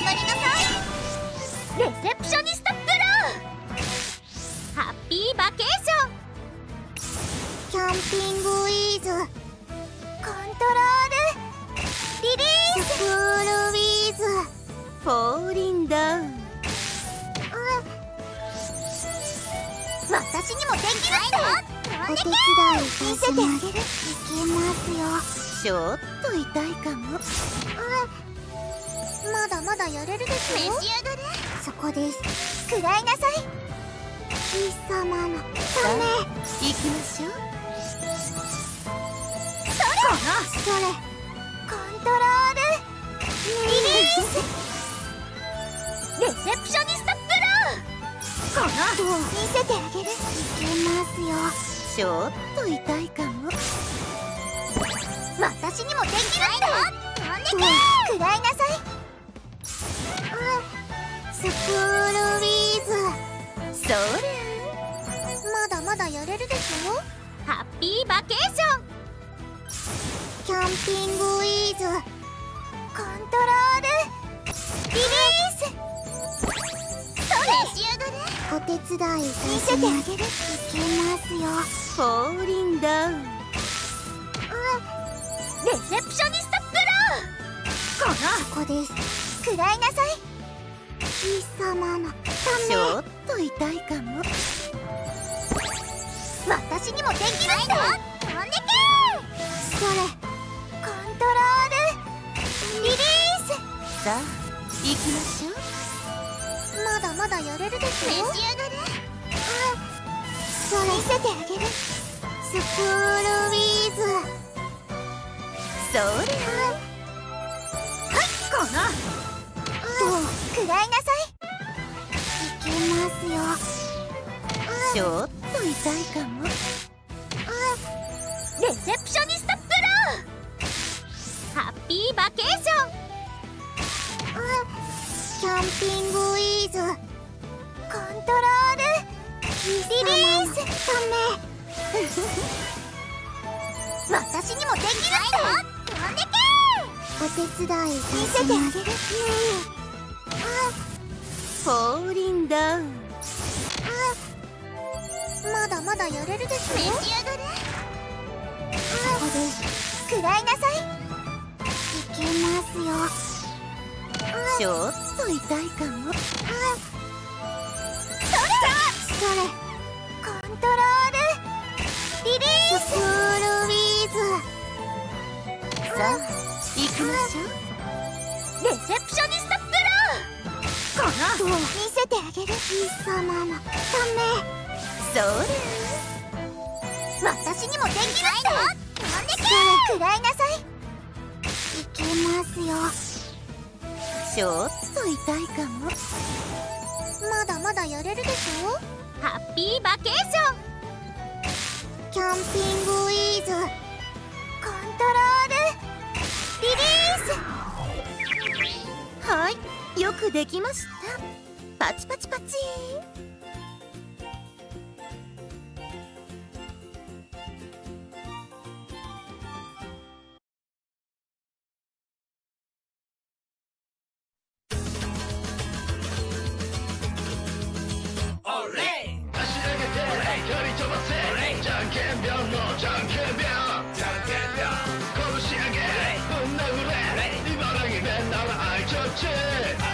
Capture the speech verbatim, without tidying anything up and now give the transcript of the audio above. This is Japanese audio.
がりなさい。レセプショニストプロハッピーバケーション。キャンピングウィーズコントロールリリーススクールウィーズフォーリンダウン。 私にもできるって。お手伝い見せてあげる。いけますよ。 ちょっと痛いかも。 まだまだやれるでしょ。召し上がれ。そこです。食らいなさい。貴様のため。 行きましょう。 それそれコントロールリリースレセプショニストプロこの見せてあげる。いけますよ。 ちょっと痛いかも。 私にもできるって。飛んでけ。食らいなさい。スクールウィーズそれまだまだやれるでしょ。ハッピーバケーション。キャンピングウィーズコントロールリリースそれ召し上がれ。お手伝い見せてあげる。いけますよ。 フォーリンダウン。 レセプショニストプロこのここです。食らいなさい。貴様のため。 ちょっと痛いかも。 私にもできるって。飛んでけ。それコントロールリリースさあ行きましょう。 まだまだやれるでしょ。召し上がれ。それ見せてあげる。スクールウィーズそれはいこのどう食らいなさい。いけますよ。 ちょっと痛いかも。 レセプショニストプロハッピーバケーション。キャンピングウィーズコントロールリリースため。私にもできるって。飛んでけ。お手伝い見せてあげる。 フォーリンダウン。 まだまだやれるでしょ。召し上がれ。そこです。食らいなさい。いけますよ。 ちょっと痛いかも。 それそれコントロールリリーススクールウィーズさあ行きましょう。 レセプショニストプロこの見せてあげる。貴様のため。 それ私にもできるって。飛んでけ。それ食らいなさい。いけますよ。 ちょっと痛いかも。 まだまだやれるでしょ。ハッピーバケーション。キャンピングウィーズコントロールリリースはいよくできました。パチパチパチーン。 拳上げぶん殴れ茨城弁なら愛ちょっち